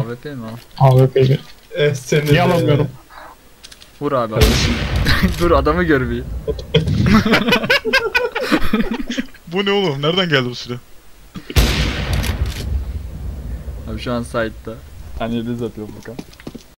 AWP mi al? AWP'li. Seni Niye alamıyorum? Vur abi adamı. Dur adamı gör bir. Bu ne oğlum? Nereden geldi bu silah? Abi şu an site'da. Hani yıldız atıyor Furkan.